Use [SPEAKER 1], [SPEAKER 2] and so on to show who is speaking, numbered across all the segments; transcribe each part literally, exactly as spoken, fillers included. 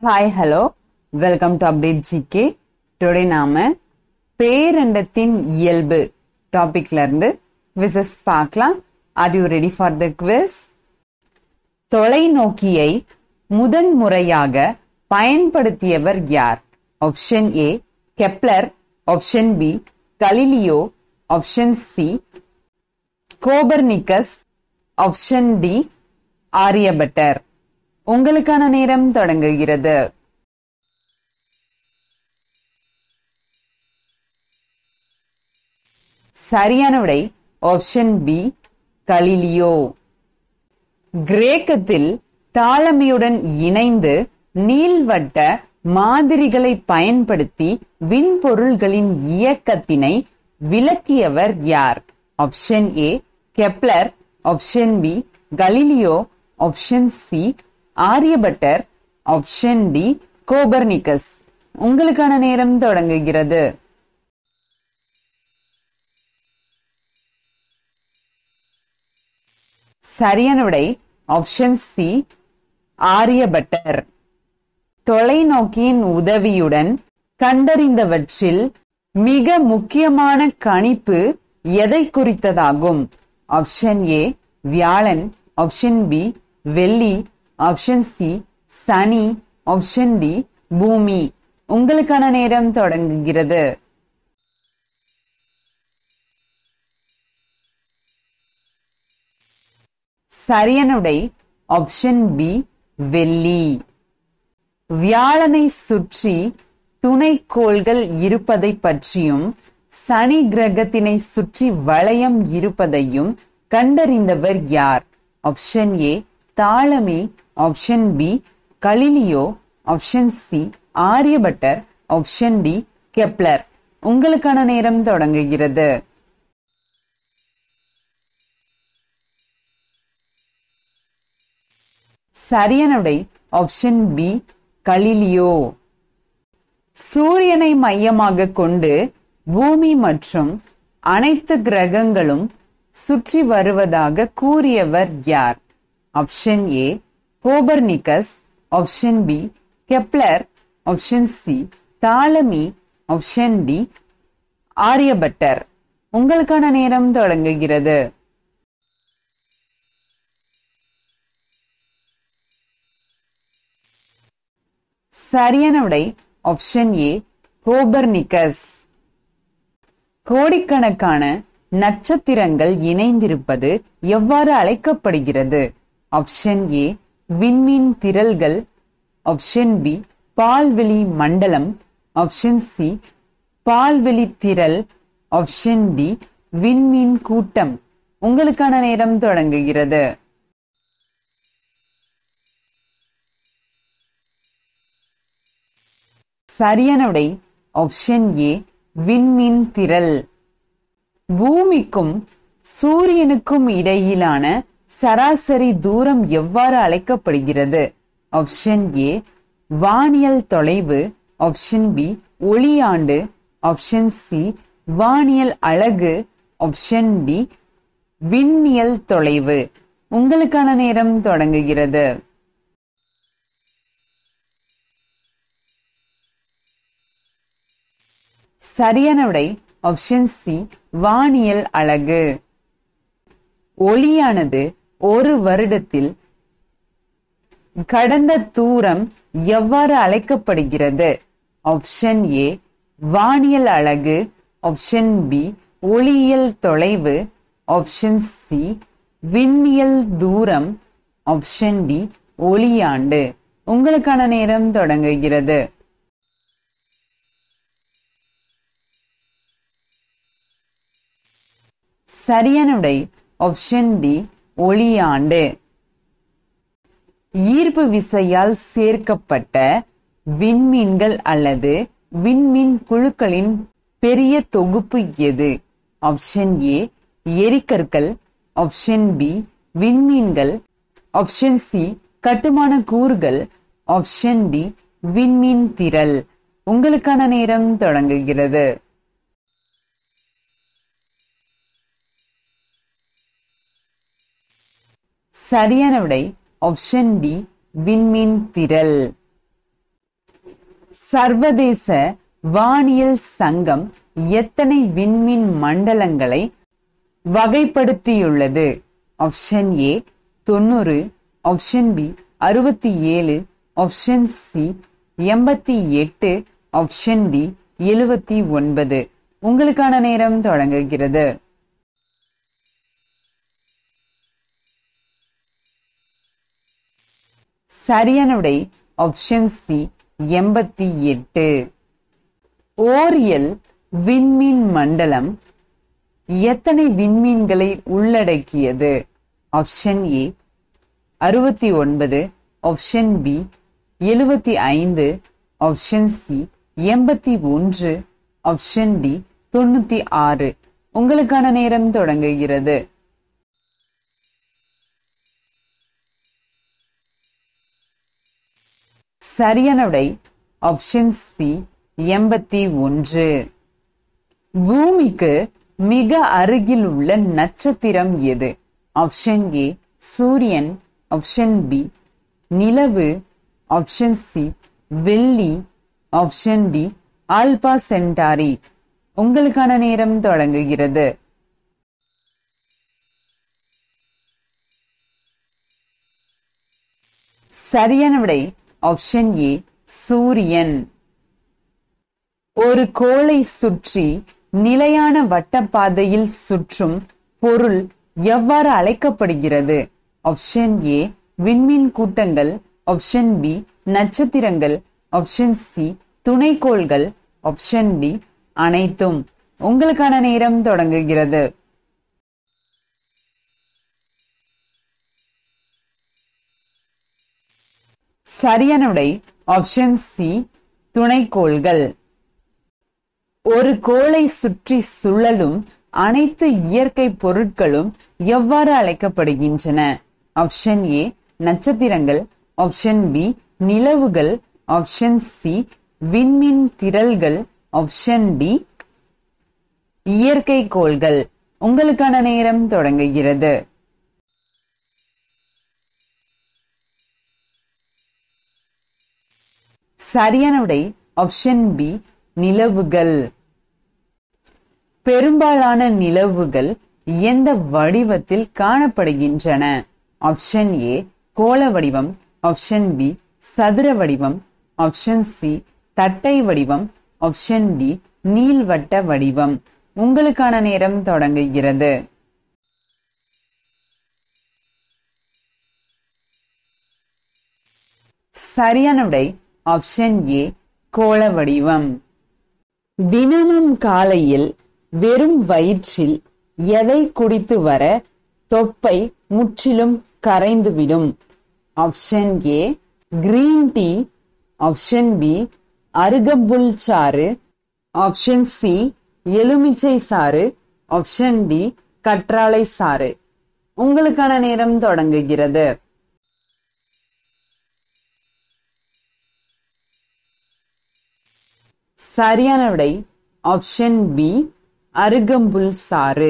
[SPEAKER 1] Hi, hello. Welcome to Update G K. Today நாம பேரண்டத்தின் இயல்பு டாபிக்ல இருந்து quizzes பார்க்கலாம். Are you ready for the quiz? தொலைநோக்கியை முதன் முறையாக பயன்படுத்தியவர் யார்? Option A, Kepler. Option B, Galileo. Option C, Copernicus. Option D, Aryabhatta. உங்களுக்கான நேரம் தொடங்குகிறது. சரியான விடை ஆப்ஷன் பி, கலிலியோ. கிரேக்கத்தில் தாலமியுடன் இணைந்து நீள்வட்ட மாதிரிகளை பயன்படுத்தி விண்பொருள்களின் இயக்கத்தினை விளக்கியவர் யார்? Option A, Kepler. Option B, Galileo. Option C, Aryabhatta. Option D, Copernicus. உங்களுக்கான நேரம் தொடங்குகிறது. சரியான விடை ஆப்ஷன் சி, ஆரியபட்டர். தொலைநோக்கியின் உதவியுடன் கண்டறிந்தவற்றில் மிக முக்கியமான கணிப்பு எதை குறித்ததாகும்? ஆப்ஷன் ஏ, வியாழன். ஆப்ஷன் பி, வெள்ளி. ஆப்ஷன் சி, சனி. ஆப்ஷன் டி, பூமி. உங்களுக்கான நேரம் தொடங்குகிறது. சரியான விடை ஆப்ஷன் பி, வெள்ளி. வியாழனை சுற்றி துணைக்கோள்கள் இருப்பதை பற்றியும் சனி கிரகத்தினை சுற்றி வளையம் இருப்பதையும் கண்டறிந்தவர் யார்? Option A, Ptolemy. Option B, Galileo. Option C, Aryabhatta. Option D, Kepler. உங்களுக்கான நேரம் தொடங்குகிறது. சரியான விடை ஆப்ஷன் பி, கலிலியோ. சூரியனை மையமாக கொண்டு பூமி மற்றும் அனைத்து கிரகங்களும் சுற்றி வருவதாக கூறியவர் யார்? Option A, Copernicus. Option B, Kepler. Option C, Ptolemy. Option D, Aryabhatta. உங்களுக்கான நேரம் தொடங்குகிறது. சரியான விடை ஆப்ஷன் ஏ, கோபர்னிக்கஸ். கோடிக்கணக்கான நட்சத்திரங்கள் இணைந்திருப்பது எவ்வாறு அழைக்கப்படுகிறது? ஆப்ஷன் ஏ, விண்மீன் திரள்கள். ஆப்ஷன் பி, பால்வெளி மண்டலம். ஆப்ஷன் சி, பால்வெளி திரள். ஆப்ஷன் டி, விண்மீன் கூட்டம். உங்களுக்கான நேரம் தொடங்குகிறது. சரியான விடை ஆப்ஷன் ஏ, விண்மீன் திரள். பூமிக்கும் சூரியனுக்கும் இடையிலான சராசரி தூரம் எவ்வாறு அழைக்கப்படுகிறது? ஆப்ஷன் ஏ, வானியல் தொலைவு. ஆப்ஷன் பி, ஒளியாண்டு. ஆப்ஷன் சி, வானியல் அலகு. ஆப்ஷன் டி, விண்ணியல் தொலைவு. உங்களுக்கான நேரம் தொடங்குகிறது. சரியான விடை ஆப்ஷன் சி, வானியல் அலகு. ஒளியானது ஒரு வருடத்தில் கடந்த தூரம் எவ்வாறு அழைக்கப்படுகிறது? ஆப்ஷன் ஏ, வானியல் அலகு. ஆப்ஷன் பி, ஒளியியல் தொலைவு. ஆப்ஷன் சி, விண்ணியல் தூரம். ஆப்ஷன் டி, ஒளியாண்டு. உங்களுக்கான நேரம் தொடங்குகிறது. சரியான விடை ஆப்ஷன் டி, ஒளியாண்டு. ஈர்ப்பு விசையால் சேர்க்கப்பட்ட விண்மீன்கள் அல்லது விண்மீன் குழுக்களின் பெரிய தொகுப்பு எது? ஆப்ஷன் ஏ, எரிகற்கள். ஆப்ஷன் பி, விண்மீன்கள். ஆப்ஷன் சி, கட்டுமான கூறுகள். ஆப்ஷன் டி, விண்மீன் திரள். உங்களுக்கான நேரம் தொடங்குகிறது. சரியான விடை ஆப்ஷன் டி, விண்மீன் திரள். சர்வதேச வானியல் சங்கம் எத்தனை விண்மீன் மண்டலங்களை வகைப்படுத்தியுள்ளது? ஆப்ஷன் ஏ தொண்ணூறு, ஆப்ஷன் பி அறுபத்தி ஏழு, ஆப்ஷன் சி எண்பத்தி எட்டு, ஆப்ஷன் டி எழுபத்தி ஒன்பது. உங்களுக்கான நேரம் தொடங்குகிறது. சரியான விடை ஆப்ஷன் சி எண்பத்தி எட்டு. ஓரியல் விண்மீன் மண்டலம் எத்தனை விண்மீன்களை உள்ளடக்கியது? ஆப்ஷன் ஏ அறுபத்தி ஒன்பது, ஆப்ஷன் பி எழுபத்தி ஐந்து, ஆப்ஷன் சி எண்பத்தி ஒன்று, ஆப்ஷன் டி தொண்ணூத்தி ஆறு. உங்களுக்கான நேரம் தொடங்குகிறது. சரியான விடை ஆப்ஷன் சி எண்பத்தி ஒன்று. பூமிக்கு மிக அருகில் உள்ள நட்சத்திரம் எது? ஆப்ஷன் ஏ சூரியன், ஆப்ஷன் பி நிலவு, ஆப்ஷன் சி வெள்ளி, ஆப்ஷன் டி ஆல்பா சென்டாரி. உங்களுக்கான நேரம் தொடங்குகிறது. சரியான விடை ஆப்ஷன் ஏ சூரியன். ஒரு கோளை சுற்றி நிலையான வட்டப்பாதையில் சுற்றும் பொருள் எவ்வாறு அழைக்கப்படுகிறது? ஆப்ஷன் ஏ விண்மீன் கூட்டங்கள், ஆப்ஷன் பி நட்சத்திரங்கள், ஆப்ஷன் சி துணைக்கோள்கள், ஆப்ஷன் டி அனைத்தும். உங்களுக்கான நேரம் தொடங்குகிறது. சரியான விடை ஆப்ஷன் சி துணைக்கோள்கள். ஒரு கோளை சுற்றி சுழலும் அனைத்து இயற்கை பொருட்களும் எவ்வாறு அழைக்கப்படுகின்றன? ஆப்ஷன் ஏ நட்சத்திரங்கள், ஆப்ஷன் பி நிலவுகள், ஆப்ஷன் சி விண்மீன் திரள்கள், ஆப்ஷன் டி இயற்கை கோள்கள். உங்களுக்கான நேரம் தொடங்குகிறது. சரியான விடை ஆப்ஷன் பி நிலவுகள். பெரும்பாலான நிலவுகள் எந்த வடிவத்தில் காணப்படுகின்றன? ஆப்ஷன் ஏ கோள வடிவம், ஆப்ஷன் பி சதுர வடிவம், ஆப்ஷன் சி தட்டை வடிவம், ஆப்ஷன் டி நீள்வட்ட வடிவம். உங்களுக்கான நேரம் தொடங்குகிறது. சரியான விடை ஆப்ஷன் ஏ கோள வடிவம். தினமும் காலையில் வெறும் வயிற்றில் எதை குடித்து வர தொப்பை முற்றிலும் கரைந்துவிடும்? Option A green tea, option B அருகம்புல் சாறு, ஆப்ஷன் சி எலுமிச்சை சாறு, ஆப்ஷன் டி கற்றாழை சாறு. உங்களுக்கான நேரம் தொடங்குகிறது. சரியான விடை ஆப்ஷன் பி அருகம்புல் சாறு.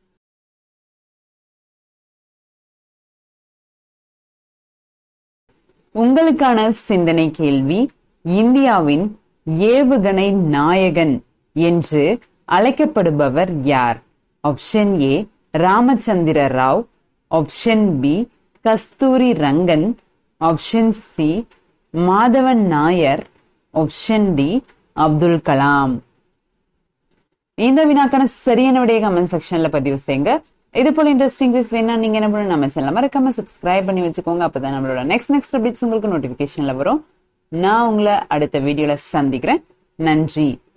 [SPEAKER 1] உங்களுக்கான சிந்தனை கேள்வி, இந்தியாவின் ஏவுகணை நாயகன் என்று அழைக்கப்படுபவர் யார்? Option A Ramachandra Rao, option B Kasturi Rangan, option C Madhavan Nair, option D Abdul Kalam. இந்த வினாக்கான சரியான விடைய கமெண்ட் செக்ஷன்ல பதிவு செய்யுங்க. இது போல இன்ட்ரெஸ்டிங் வீடியோஸ் வேணா நீங்க என்ன பண்ணணும், நம்ம சேனலை மறக்காம சப்ஸ்கிரைப் பண்ணி வச்சுக்கோங்க. அப்பதான் நம்மளோட நெக்ஸ்ட் நெக்ஸ்ட் அப்டேட்ஸ் உங்களுக்கு நோட்டிபிகேஷன்ல வரும். நான் உங்களை அடுத்த வீடியோல சந்திக்கிறேன். நன்றி.